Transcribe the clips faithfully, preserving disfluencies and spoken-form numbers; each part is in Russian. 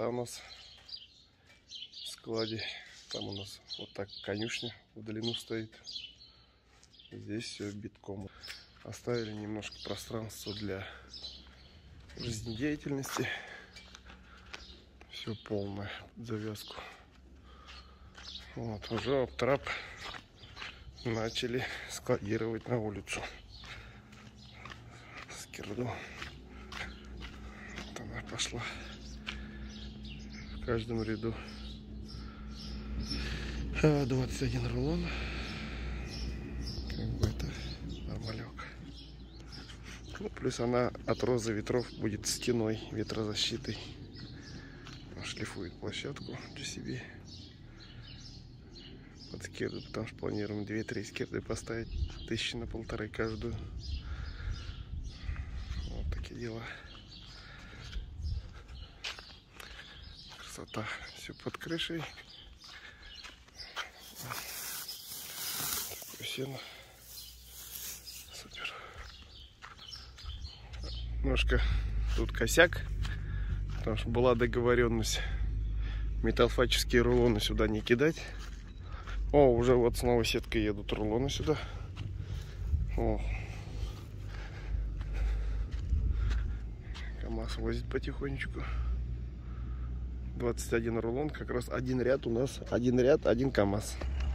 красота у нас в складе. Там у нас вот так конюшня в длину стоит. Здесь все битком. Оставили немножко пространства для жизнедеятельности. Все полное под завязку. Вот, уже обтрап начали складировать на улицу. Скирду. Вот она пошла. В каждом ряду двадцать один рулон. Как бы это нормалек. Ну, плюс она от розы ветров будет стеной, ветрозащитой. Шлифует площадку для себе. Под скирду, потому что планируем две-три скирды поставить, тысячи на полторы каждую. Вот такие дела. Красота. Все под крышей. Такое сено. Супер. Немножко тут косяк, потому что была договоренность металлфаческие рулоны сюда не кидать. О, уже вот снова сеткой едут рулоны сюда. О. КамАЗ возит потихонечку. двадцать один рулон, как раз один ряд у нас, один ряд, один КамАЗ.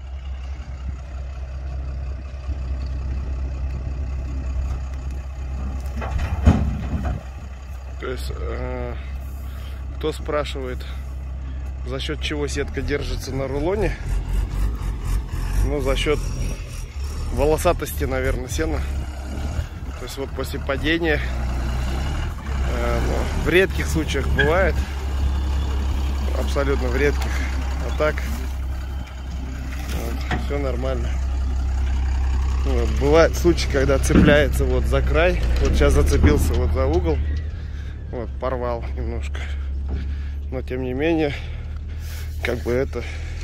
То есть, э, кто спрашивает, за счет чего сетка держится на рулоне? Ну, за счет волосатости, наверное, сена. То есть вот после падения, э, ну, в редких случаях бывает, абсолютно в редких, а так вот, все нормально. Вот, бывает случаи, когда цепляется вот за край, вот сейчас зацепился вот за угол, вот порвал немножко, но тем не менее, как бы это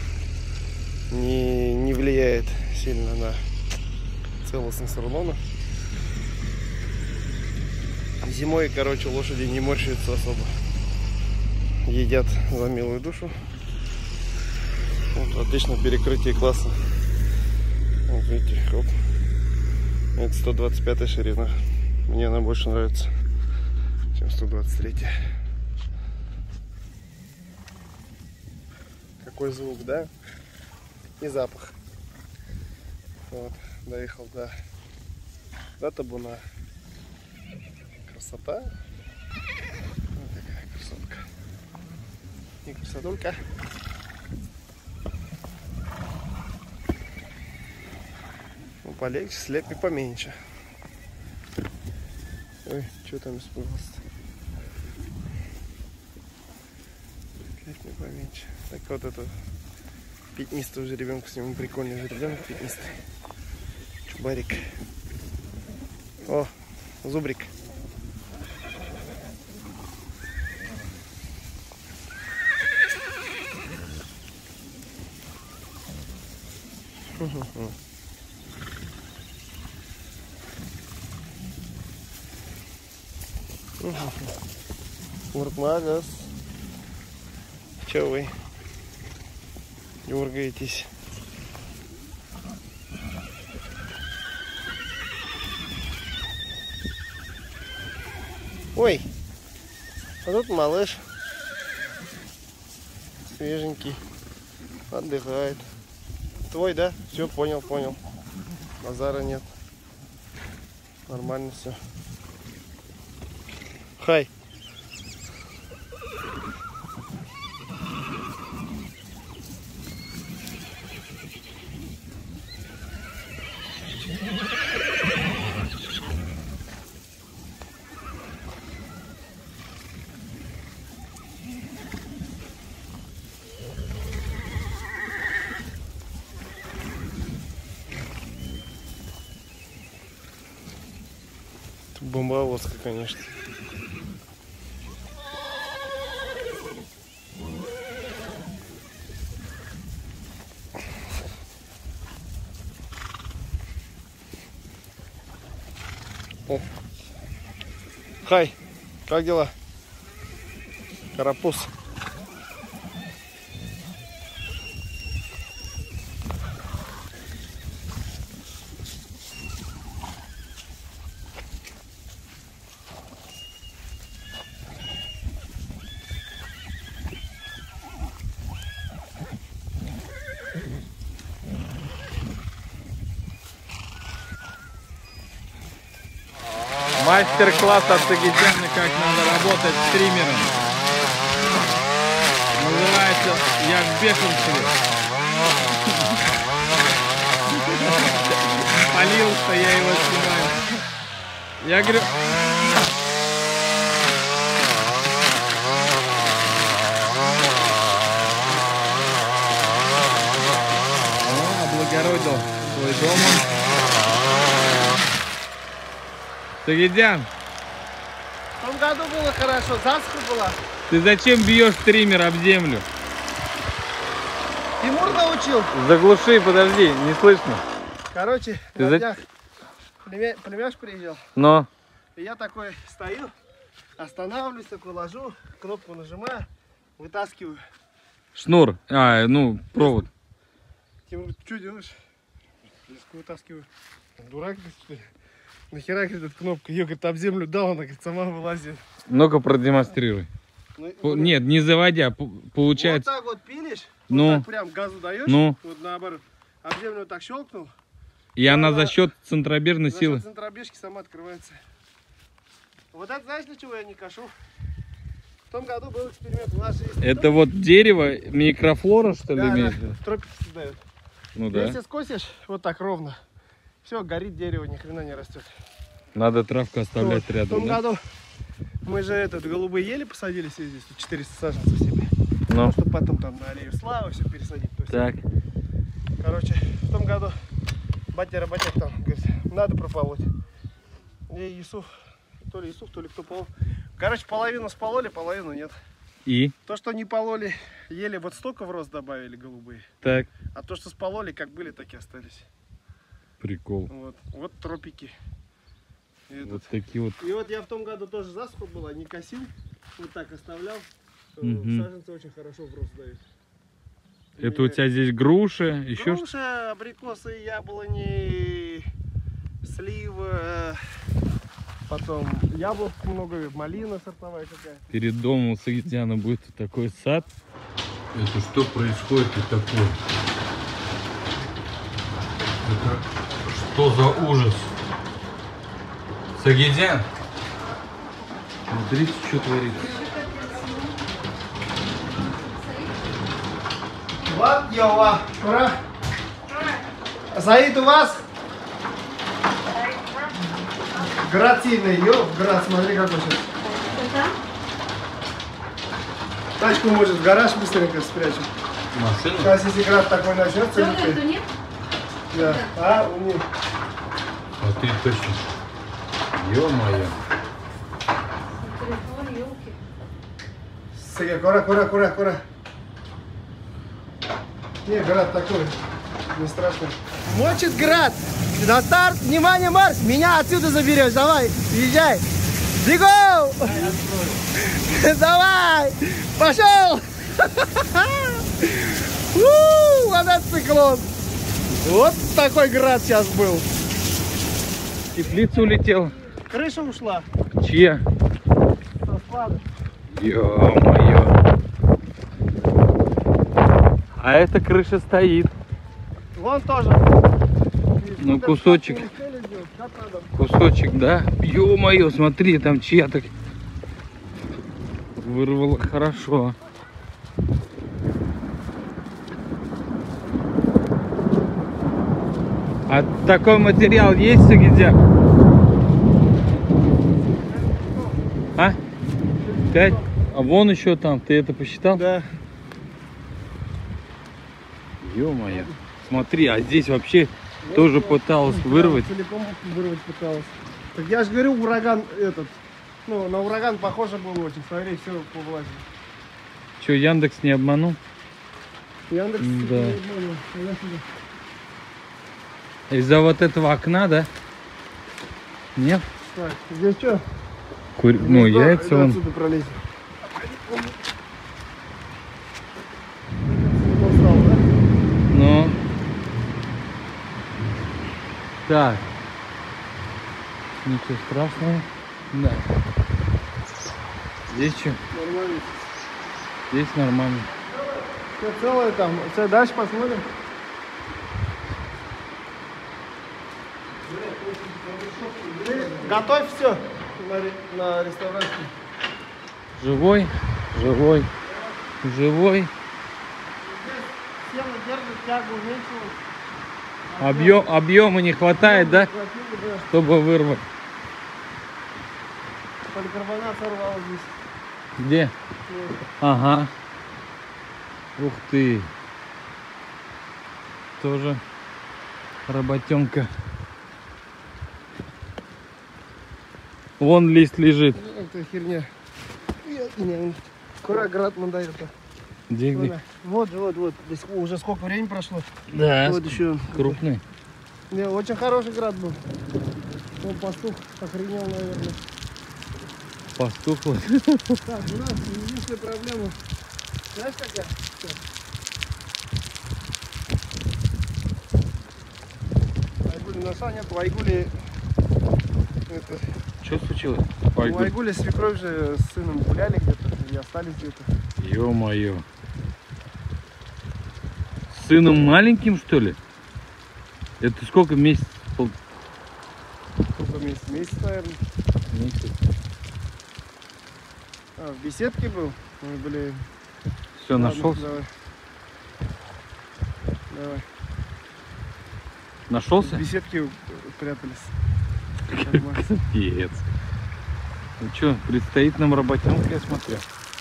не, не влияет сильно на целостность рулона. Зимой, короче, лошади не морщатся особо. Едят за милую душу. Вот, отлично, перекрытие классно. Вот видите, хоп. Это сто двадцать пятая ширина. Мне она больше нравится, чем сто двадцать третья. Какой звук, да? И запах. Вот, доехал до, до табуна. Красота. Вот такая красотка. И красотулька. Ну, полегче, слепи поменьше. Ой, что там испугался? Слепи поменьше. Так вот это пятнистый жеребенка, с ним прикольный жеребенок пятнистый. Чубарик. О, зубрик. Урмагас. Че вы дергаетесь? Ой, а тут малыш свеженький, отдыхает. Твой, да? Все, понял, понял. Базара нет. Нормально все. Хай. Бомбовозка, конечно. О. Хай, как дела? Карапуз. Мастер-класс от Сагидяна, как надо работать с триммером. Называется «Я в бешенстве». Полился, я его снимаю. Я говорю... О, облагородил свой дом. Сагидян. В том году было хорошо, засуха была. Ты зачем бьешь триммер об землю? Тимур научил. Заглуши, подожди, не слышно. Короче, Ты на за... днях племя... племяш приезжал. Но. И я такой стою, останавливаюсь, такой ложу, кнопку нажимаю, вытаскиваю. Шнур, а, ну, провод. Тимур говорит, что делаешь? Диску вытаскиваю. Дурак, что ли? Нахера, говорит, эта кнопка? Ее, говорит, об землю дал, она, говорит, сама вылазит. Ну-ка продемонстрируй. Ну, По... Нет, не заводя, получается. Вот так вот пилишь, ну, вот так прям газу даешь, ну, вот наоборот, об землю вот так щелкнул. И она, она за счет центробежной за силы. За счет центробежки сама открывается. Вот это, знаешь, для чего я не кашу? В том году был эксперимент. У нас же это вот дерево микрофлора, что ли, да, имеет? Да, тропики создают. Ну да. Если скосишь вот так ровно, все, горит дерево, ни хрена не растет. Надо травку оставлять вот. рядом. В том да? году мы же этот голубые ели посадили все здесь, четыреста саженцев себе. Ну. Чтобы потом там на аллею славы все пересадить. То есть, так. Короче, в том году батя работяг там говорит, надо прополоть. И Юсуф, то ли Юсуф, то ли кто полол. Короче, половину спололи, половину нет. И? То, что не пололи, еле вот столько в рост добавили голубые. Так. А то, что спололи, как были, так и остались. Прикол. Вот, вот тропики. И вот этот. такие вот. И вот я в том году тоже засуха была, не косил, вот так оставлял. Угу. Саженцы очень хорошо в рост дают. Это и... у тебя здесь груши, еще груши, абрикосы, яблони, сливы, потом яблок много, малина сортовая какая. Перед домом у Сагидяна будет такой сад. Это что происходит и такое? Это что за ужас? Сагидян, смотрите, что творится. Вот Йова, ура! Саид у вас? Град сильный, ёп, град, смотри какой сейчас. Тачку может в гараж быстренько спрячем. Машину? Сейчас если град такой начнется. Нет? Да. А, у них. Смотри, точно. Ё-моё. Сега, кора, кора, кора, кора. Не, град такой, не страшно. Мочит град. На старт, внимание, марш! Меня отсюда заберешь, давай, езжай. Бегом! Давай! Пошел! Мотоциклон! Вот такой град сейчас был. Теплица улетела. Крыша ушла. Чья? Со склада. Ё-моё. А эта крыша стоит. Вон тоже. Ну, кусочек. Кусочек, да? Ё-моё, смотри, там чья-то вырвала хорошо. А такой материал есть, Сагидян? А? Пять? А вон еще там, ты это посчитал? Да. Ё-моё. Смотри, а здесь вообще вот тоже вот, пыталась вот, вырвать. Целиком вырвать пыталась. Так я же говорю, ураган этот. Ну, на ураган похоже было очень. Смотри, все повлазило. Че, Яндекс не обманул? Яндекс да. не обманул. Из-за вот этого окна, да? Нет? Так, здесь что? Кур... Ну, яйца он. Отсюда пролезет. Ну. Так. Ничего страшного. Да. Здесь что? Нормально. Здесь нормально. Все целое там. Все, дальше посмотрим. Готовь все на, ре- на реставрацию. Живой, живой, живой. Села, держит, тягу уменьшилась. Объем, объема не хватает, да? Чтобы вырвать. Поликарбонат сорвал здесь. Где? Ага. Ух ты. Тоже работенка. Вон лист лежит. Это херня. Скоро град надо это. Где, где? Вот, вот, вот. Здесь уже сколько времени прошло. Да, Вот еще. крупный. Не, очень хороший град был. Он пастух охренел, наверное. Пастух вот. Так, у нас единственная проблема. Знаешь, какая? Айгули носа нет, у Айгули... Это... Что случилось? У Айгули свекровь же с сыном гуляли где-то и остались где-то. Ё-моё. С сыном маленьким, что ли? Это сколько месяцев? Пол... Сколько месяц? Месяц, наверное. Месяц. А, в беседке был? Мы были... Все, нашелся? Давай. Давай. Нашелся? В беседке прятались. Капец. Ну что, предстоит нам работенка, я смотрю.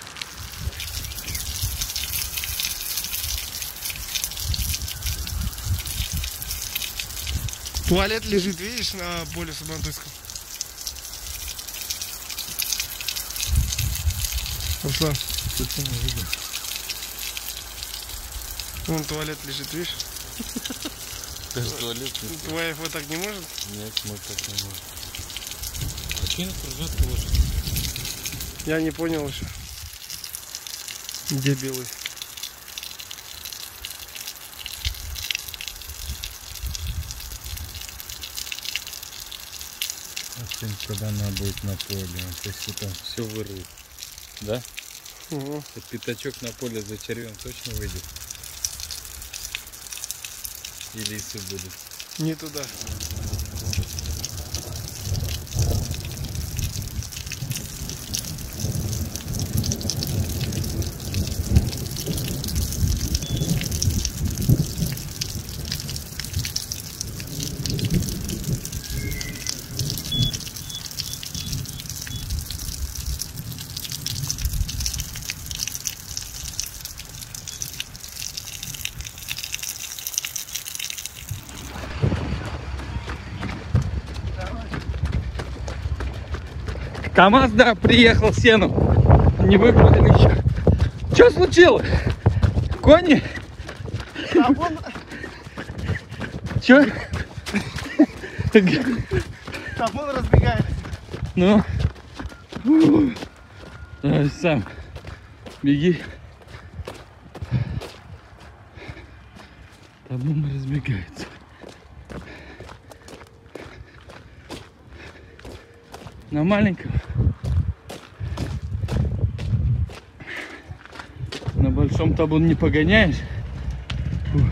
Туалет лежит, видишь, на поле Сабантуйском. Руслан. Вон туалет лежит, видишь? Туалет. Твой айфон так не может? Нет, мы так не можем. А что не кружат лошадь? Я не понял еще. Где белый? Когда она будет на поле, то есть там все вырвет, да? Угу. Пятачок на поле за червем точно выйдет? И лисы будут? Не туда. КамАЗ, да, приехал сеном. Не выгрузили еще. Что случилось? Кони? Там он... Че? Там он разбегается. Ну. Давай сам. Беги. Там он разбегается. На маленьком. На большом табун не погоняешь. Фу.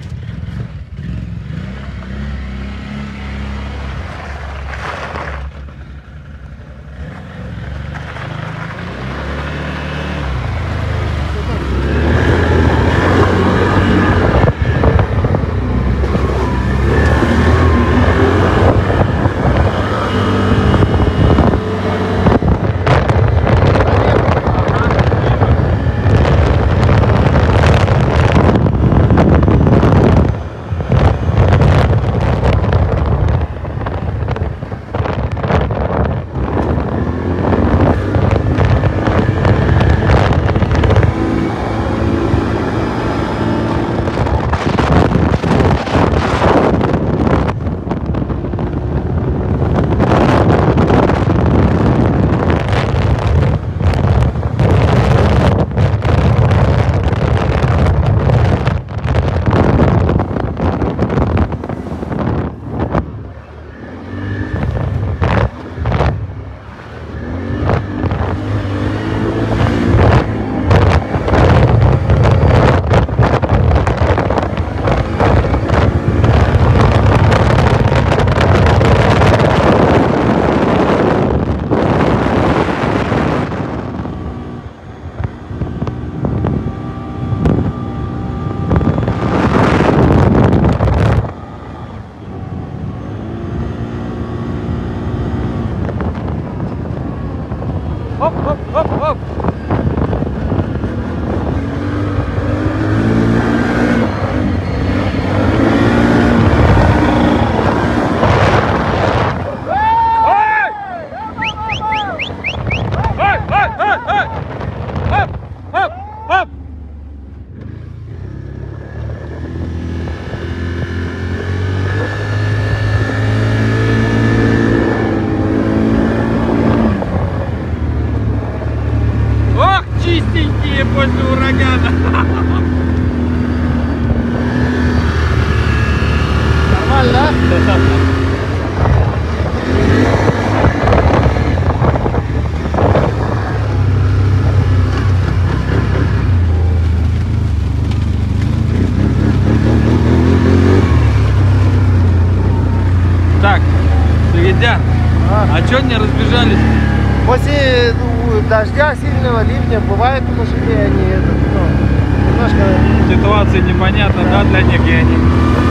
Так, Сагидян, А, а чё не разбежались? после ну, дождя сильного ливня бывает у лошадей они это, ну, немножко. Ситуация непонятна, да, для них, и они.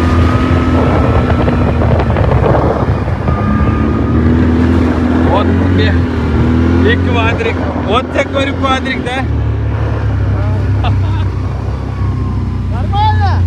Вот тебе и квадрик. Вот тебе, говорю, квадрик, да? Нормально?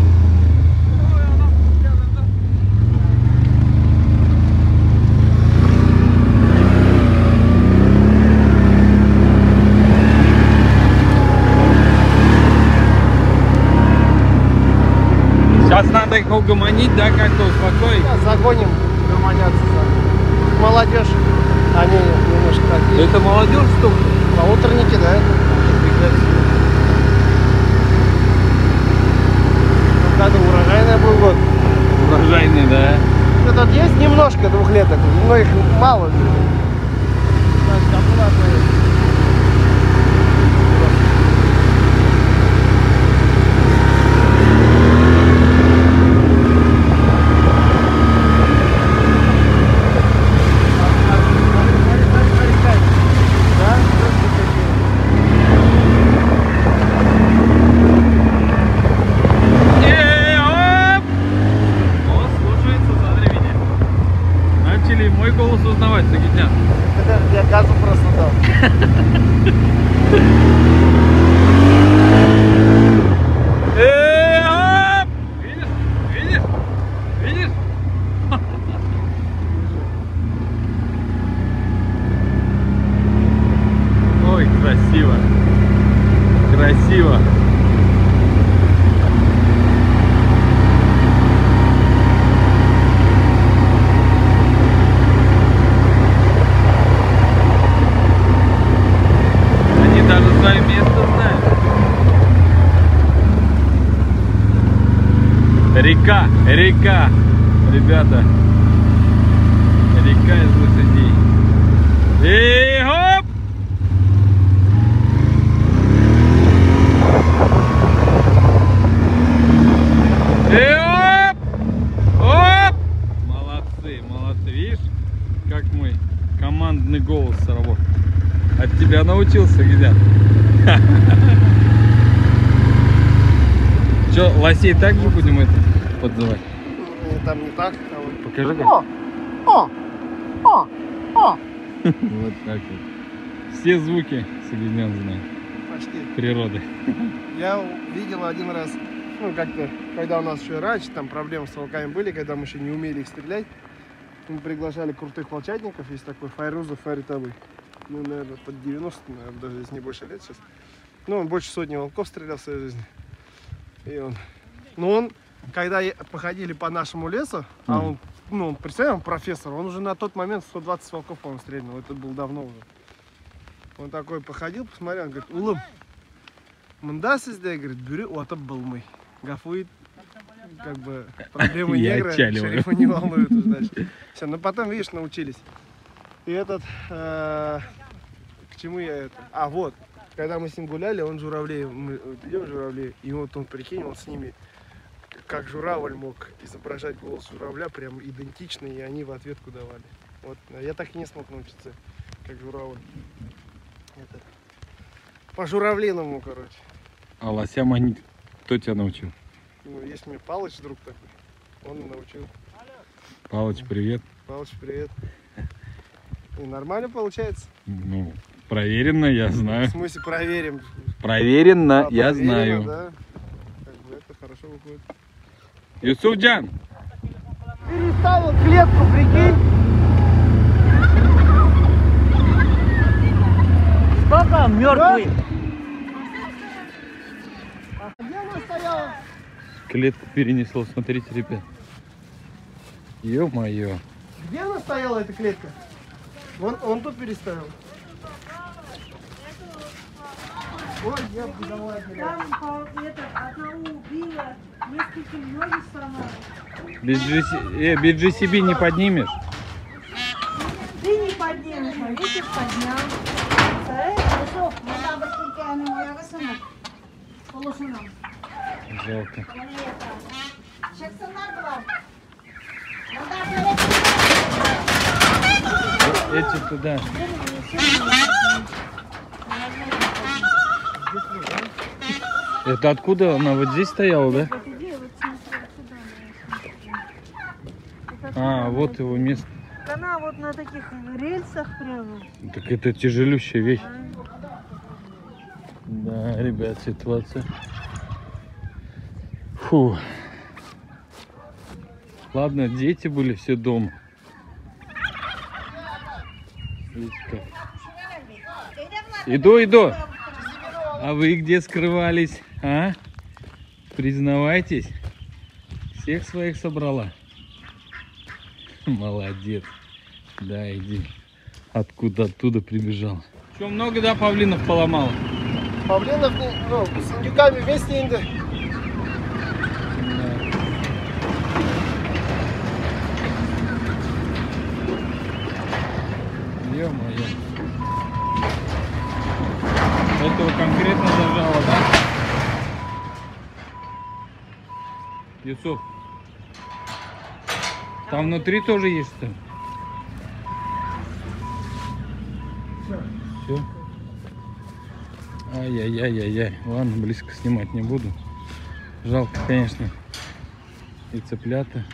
Сейчас надо их угомонить, да, как-то успокоить. Сейчас загоним, гомоняться. Молодежь, они немножко такие. Это молодежь, что ли? А утренники, да, это в году урожайный был год. Урожайный, да. Ну, тут есть немножко двухлеток, но их мало. Значит, аккуратно. Э, оп! О, слушается, смотри меня. Начали мой голос узнавать, Сагидян. Я газу просто дал. Э, оп! Видишь? Видишь? Видишь? Ой, красиво. Красиво. Они даже свое место знают. Река, река, ребята. Река из лошадей. И хоп! И оп! Оп! Молодцы, молодцы. Видишь, как мой командный голос сработал. От тебя научился, Гидян. Че, лосей так же будем это подзывать? Не, там не так. А вот. Покажи как. О! О! О! О! Вот так вот. Все звуки Сагидян знает. Почти. Природы. Я видел один раз, ну как-то, когда у нас еще раньше там проблемы с волками были, когда мы еще не умели их стрелять, мы приглашали крутых волчатников, есть такой Файрузов Фаритовый. Ну, наверное, под девяносто, наверное, даже если не больше лет сейчас. Ну, он больше сотни волков стрелял в своей жизни. И он... Ну, он, когда походили по нашему лесу, а он, ну, он, представляем, профессор, он уже на тот момент сто двадцать волков, по-моему, стрелял. Это был давно уже. Он такой походил, посмотрел, он говорит, улым, мында сізде, говорит, бюри отып былмый. Гафуит, как бы, проблемы негра, шерифа не волнуют уже дальше. Все, ну потом, видишь, научились. И этот, э, к чему я это? А, вот, когда мы с ним гуляли, он журавлей, мы идем журавлей, и вот он, прикинь, он с ними, как журавль мог изображать голос журавля, прям идентично, и они в ответку давали. Вот, я так и не смог научиться, как журавль. Это, по журавлиному, короче. А лосям они... Кто тебя научил? Ну, есть у меня Палыч, друг такой, он научил. Палыч, привет. Палыч, привет. И нормально получается? Ну, проверено, я знаю. В смысле проверим? Проверено, А, я проверено, знаю. Да. Как бы это хорошо выходит. Юсуфджан! Переставил клетку, прикинь. Сколько мертвый? А где она стояла? Клетку перенесло, смотрите, ребят. Ё-моё. Где она стояла, эта клетка? Вон, он тут переставил. Ой, я бы давай. Там этот, одного убила, несколько многих сломала. Без джи си би, э, без джи си би не поднимешь? Ты не поднимешь, а видишь, поднял. Жалко. Эти туда. Это откуда она вот здесь стояла, да? А, вот его место. Она вот на таких рельсах прямо. Так это тяжелющая вещь. Да, ребят, ситуация. Фу. Ладно, дети были все дома. Видите как. Иду, иду. А вы где скрывались, а? Признавайтесь. Всех своих собрала. Молодец. Да, иди. Откуда оттуда прибежал. Что, много, да, павлинов поломало? Павлинов, ну, с индюками вместе инды. Ё-моё. Этого конкретно зажало, да? Юсуф. Там внутри тоже есть что? Все. Ай-яй-яй-яй-яй. Ладно, близко снимать не буду. Жалко, конечно. И цыплята.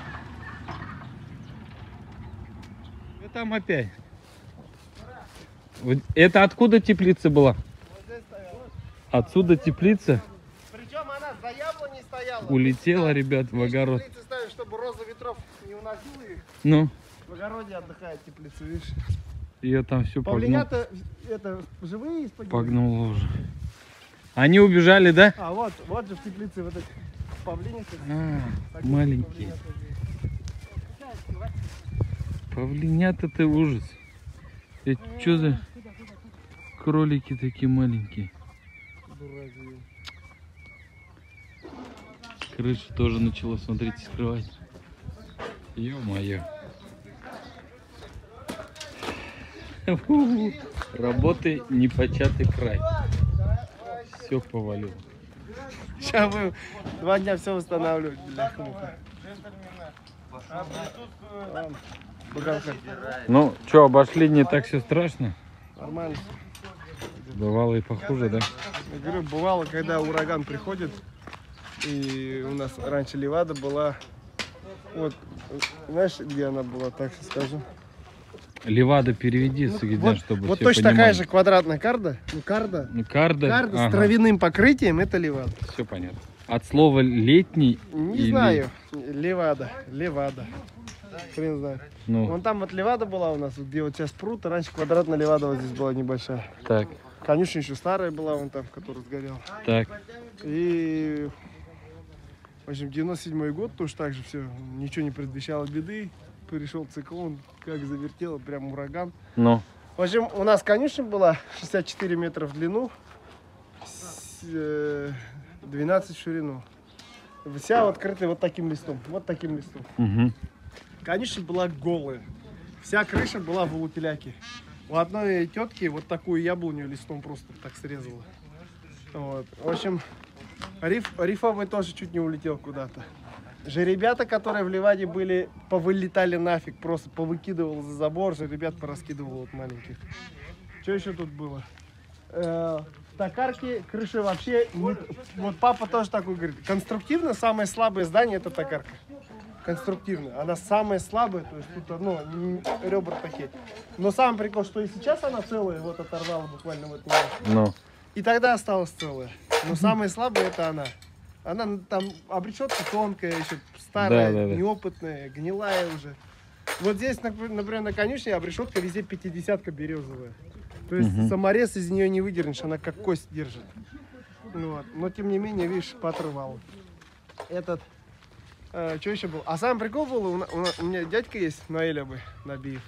И там опять. Вот это откуда теплица была? Отсюда теплица. Причем она за яблони стояла. Улетела, ребят, в огород. Теплицы ставят, чтобы роза ветров не уносила их. Ну, В огороде отдыхает теплица, видишь. ее там все погнуло. Павлинята это живые из-под. Погнуло уже. Они убежали, да? А вот, вот же в теплице вот эти павлинята. А, Такие маленькие. павлинята. Павлинята-то ужас. Это что за кролики такие маленькие? Дураки. Крыша тоже начала, смотрите, скрывать. Ё-моё. Фу, работы непочатый край. Все повалило. Сейчас мы два дня все восстанавливать, бляха-муха. Ладно. Ну, что, обошли, не так все страшно? Нормально. Бывало и похуже, да? Я говорю, бывало, когда ураган приходит, и у нас раньше Левада была, вот, знаешь, где она была, так что скажу. Левада переведи, Ну, где, вот чтобы вот все точно понимали. такая же квадратная карда, ну карда, Ну, карда. карда с Ага. травяным покрытием, это Левада. Все понятно. От слова летний. Не или- знаю, Левада, Левада, хрен знает. Ну, Вон там вот Левада была у нас, вот где вот сейчас пруд, а раньше квадратная Левада вот здесь была небольшая. так, Конюшня еще старая была, вон там, которая сгорела. так. И, в общем, девяносто седьмой год тоже так же все, ничего не предвещало беды. Пришел циклон, как завертело, прям ураган. Ну, В общем, у нас конюшня была шестьдесят четыре метра в длину, с, э, двенадцать в ширину. Вся вот крытая вот таким листом, вот таким листом. угу. Конюшня была голая, вся крыша была в улутеляке. У одной тетки вот такую яблоню листом просто так срезала. Вот. В общем, риф, рифовый тоже чуть не улетел куда-то. Же ребята, которые в Ливаде были, повылетали нафиг, просто повыкидывал за забор, же ребят пораскидывал вот маленьких. Что еще тут было? Э, токарки, крыши вообще... не- Вот папа тоже такой говорит. Конструктивно самое слабое здание это токарка. Конструктивно. Она самая слабая, то есть тут, ну, н- ребра такие. Но самый прикол, что и сейчас она целая, вот оторвала буквально вот немножко. Ну, И тогда осталась целая. Но самая слабая это она. Она н- там обрешетка тонкая, еще старая, Да, да, да. неопытная, гнилая уже. Вот здесь, нап- например, на конюшне обрешетка везде пятидесятка березовая. То есть Мгм. саморез из нее не выдернешь, она как кость держит. Ну вот. Но тем не менее, видишь, поотрывала. Этот, э, что еще был? А самый прикол был, у, на- у на- у меня дядька есть, Наэля бы, Набиев.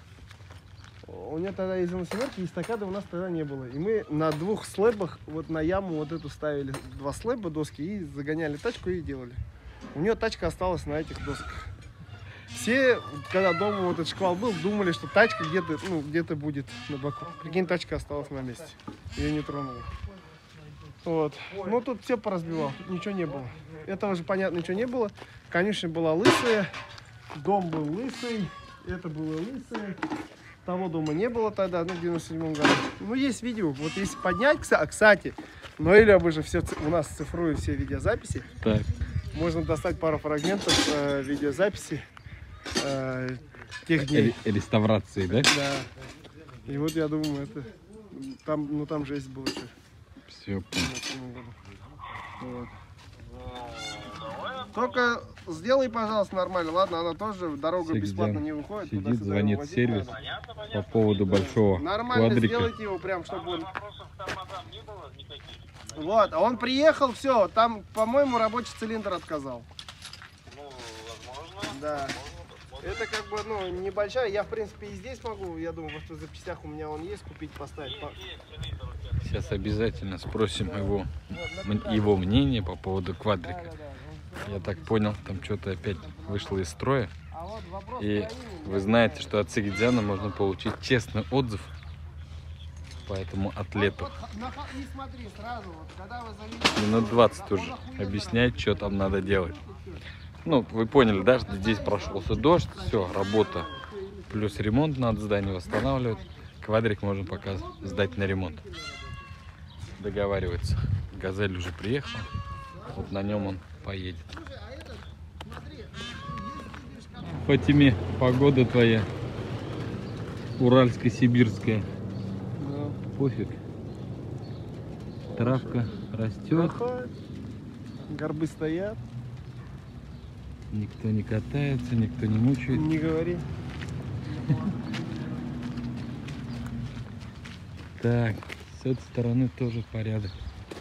У меня тогда из семерки и эстакады у нас тогда не было. И мы на двух слэбах, вот на яму вот эту ставили, два слэба, доски, и загоняли тачку и делали. У нее тачка осталась на этих досках. Все, когда дома вот этот шквал был, думали, что тачка где-то, ну, где-то будет на боку. Прикинь, тачка осталась на месте. Ее не тронула. Вот. Ну, тут все поразбивал, тут ничего не было. Этого же, понятно, ничего не было. Конюшня была лысая, дом был лысый, это было лысое. Того дома не было тогда, ну, в девяносто седьмом году. Ну, есть видео, вот если поднять, кстати, но или бы же все, у нас цифруют все видеозаписи. Так. Можно достать пару фрагментов э, видеозаписи э, тех дней. Ре- Реставрации, да? Да. И вот я думаю, это там, ну там жесть была еще. Все. Вот. Только сделай, пожалуйста, нормально. Ладно, она тоже дорога Сидит, бесплатно не выходит. Сидит, туда-сюда звонит его возить сервис надо. по поводу большого Нормально квадрика. сделайте его прям, чтобы он... Вот, а он приехал, все, там, по-моему, рабочий цилиндр отказал. Ну, возможно. Да. Это как бы, ну, небольшая. Я, в принципе, и здесь могу. Я думаю, что в запчастях у меня он есть, купить, поставить. Сейчас обязательно спросим его, м- его мнение по поводу квадрика. Я так понял, там что-то опять вышло из строя. А вот вопрос И про имя. вы знаете, что от Сагидзяна можно получить честный отзыв по этому атлету. Вот, на- и смотри, сразу, вот, когда вы завели... Минут двадцать уже объяснять, что там надо делать. Ну, вы поняли, да, что здесь прошелся дождь, все, работа. Плюс ремонт надо здание восстанавливать. Квадрик можно пока сдать на ремонт. Договаривается. Газель уже приехал. Вот на нем он поедет. Фатиме, погода твоя. Уральско-сибирская. Пофиг. Травка растет. Горбы стоят. Никто не катается, никто не мучает. Не говори. Так, с этой стороны тоже порядок.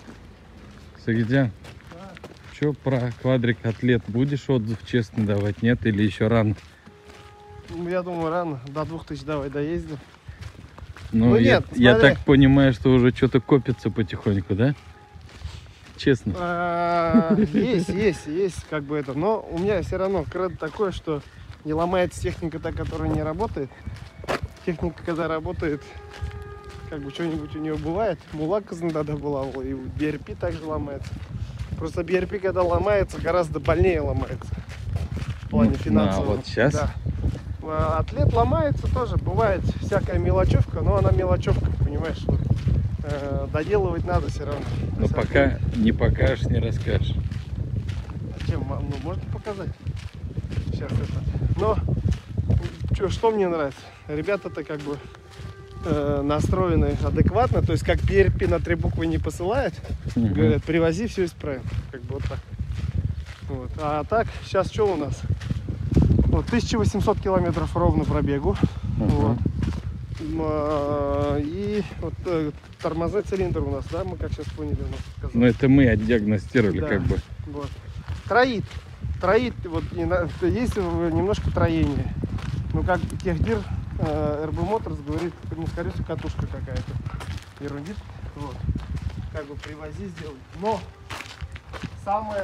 Сагидян, что про квадрик атлет? Будешь отзыв честно давать, нет? Или еще рано? Ну, я думаю, рано. До двух тысяч давай доездим. Ну, Ну, я, нет, я смотри. так понимаю, что уже что-то копится потихоньку, да? Честно. А, Есть, есть, есть, как бы это. Но у меня все равно кредо такое, что не ломается техника та, которая не работает. Техника, когда работает, как бы что-нибудь у нее бывает. Мула Казандада была, и би эр пи также ломается. Просто би эр пи, когда ломается, гораздо больнее ломается. В плане Ну, финансового. а вот щас? Да. А Атлет ломается тоже, бывает всякая мелочевка, но она мелочевка, понимаешь, вот, э, доделывать надо все равно. Но пока не покажешь, не расскажешь. Чем? Ну, можно показать. Сейчас это. Но чё, что мне нравится? Ребята-то как бы э, настроены адекватно, то есть как би эр пи на три буквы не посылает, Мгм. говорят, привози, все исправим. Как бы вот так. Вот. А так, сейчас что у нас? Вот, тысяча восемьсот километров ровно пробегу. Вот. М, а, И вот э, тормозной цилиндр у нас, да, мы как сейчас поняли, у нас сказали. Ну это мы отдиагностировали, Да. как бы. Вот. Троит. Троит, вот не на- есть немножко троение. Ну как техдир э, эр бэ Motors говорит, ну скорее всего катушка какая-то. Ерундит. Вот. Как бы привози, сделай. Но самое,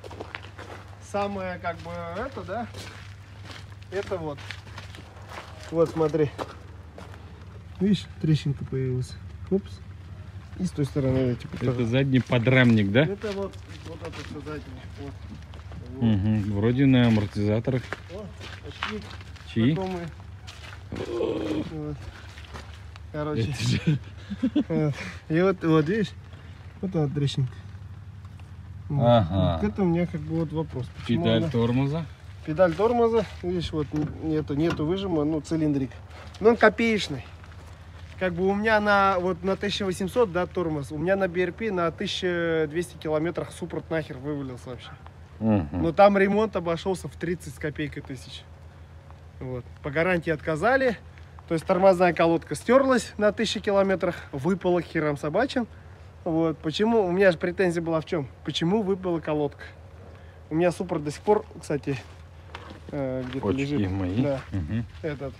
самое как бы это, да, это вот. Вот смотри. Видишь, трещинка появилась. Упс. И с той стороны я тебе покажу. Это задний подрамник, да? Это вот, вот это все заднее. Вот. Вот. Угу. Вроде на амортизаторах. О, очки Чьи? знакомые. Вот. Короче. Это же- Вот. И вот, вот видишь, вот она трещинка. Вот. Ага. Вот это у меня как бы вот вопрос. Почему Педаль она- тормоза. Педаль тормоза, видишь, вот н- нету, нету выжима, ну цилиндрик. Но он копеечный. Как бы у меня на вот на тысяча восемьсот, да, тормоз, у меня на би эр пи на тысяча двести километрах супрот нахер вывалился вообще. Угу. Но там ремонт обошелся в тридцать с копейкой тысяч. Вот. По гарантии отказали. То есть тормозная колодка стерлась на тысяче километрах, выпала к херам собачьим. Вот. Почему? У меня же претензия была в чем? Почему выпала колодка? У меня супер до сих пор, кстати, э, где-то Почки лежит. мои. Да, Мгм. этот.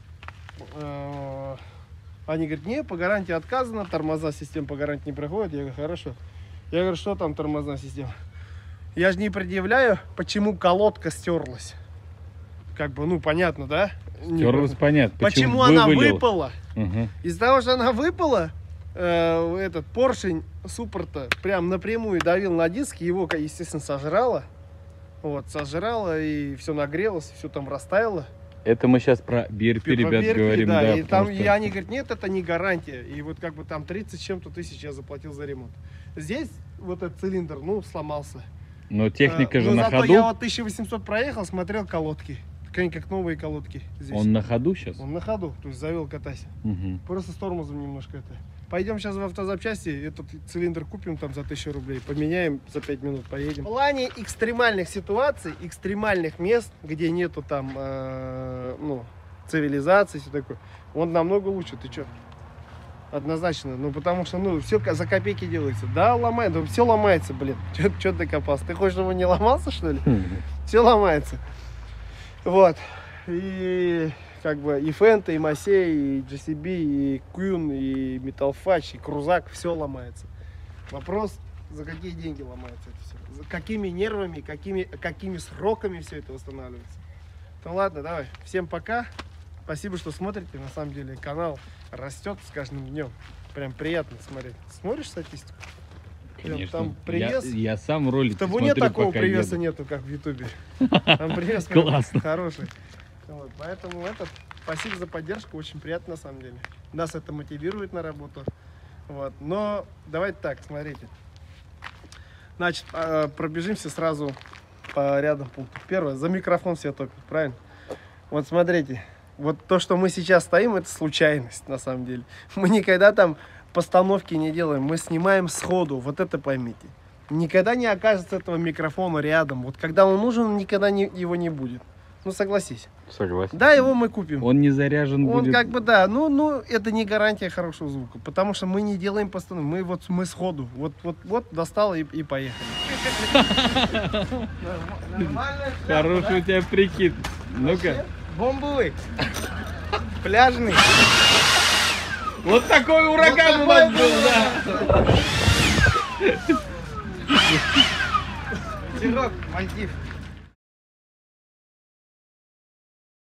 э, Они говорят, не, по гарантии отказано, тормоза система по гарантии не проходит. Я говорю, хорошо. Я говорю, что там тормозная система? Я же не предъявляю, почему колодка стерлась. Как бы, ну, понятно, да? Не Стерлась, просто. понятно. Почему она вывалил? выпала? Мгм. Из-за того, что она выпала, э, этот поршень суппорта прям напрямую давил на диск, его, естественно, сожрало. Вот, сожрало, и все нагрелось, все там растаяло. Это мы сейчас про би эр пи, По ребят, би эр пи, говорим, да, да. и, потому там, что- и они говорят, нет, это не гарантия. И вот как бы там тридцать с чем-то тысяч я заплатил за ремонт. Здесь вот этот цилиндр, ну, сломался. Но техника А, же но на зато ходу. я вот тысяча восемьсот проехал, смотрел колодки. Они как новые колодки здесь. Он на ходу сейчас? Он на ходу, то есть завел, катайся. Мгм. Просто с тормозом немножко это. Пойдем сейчас в автозапчасти, этот цилиндр купим там за тысячу рублей, поменяем, за пять минут поедем. В плане экстремальных ситуаций, экстремальных мест, где нету там, э, ну, цивилизации, все такое, он намного лучше, ты чё? Однозначно, ну потому что, ну, все за копейки делается. Да, ломает, все ломается, блин. Чё ты копался? Ты хочешь, чтобы он не ломался, что ли? Все ломается. Вот. И как бы и Фента, и Масей, и джи си би, и Кьюн, и Metal Fudge, и Крузак, все ломается. Вопрос, за какие деньги ломается это все? За какими нервами, какими, какими сроками все это восстанавливается? Ну ладно, давай. Всем пока. Спасибо, что смотрите. На самом деле канал растет с каждым днем. Прям приятно смотреть. Смотришь статистику? Конечно. Там привес. Я, я сам ролики В табуне смотрю, такого пока привеса еду. нету, как в Ютубе. Там привес прям Классно. хороший. Вот, поэтому этот, спасибо за поддержку, очень приятно на самом деле. Нас это мотивирует на работу. Вот. Но давайте так, смотрите. Значит, а, пробежимся сразу по рядам пунктов. Первое, за микрофон все топят, правильно? Вот смотрите, вот то, что мы сейчас стоим, это случайность на самом деле. Мы никогда там постановки не делаем, мы снимаем сходу, вот это поймите. Никогда не окажется этого микрофона рядом. Вот когда он нужен, никогда не, его не будет. Ну согласись. Согласен. Да, его мы купим. Он не заряжен Он будет. как бы, да, ну, ну, это не гарантия хорошего звука, потому что мы не делаем постановку, мы вот, мы сходу, вот, вот, вот, достал и, и поехали. Хороший у тебя прикид. Ну-ка. Бомбовый, пляжный. Вот такой ураган у нас был, да. Ветерок, Мальдив.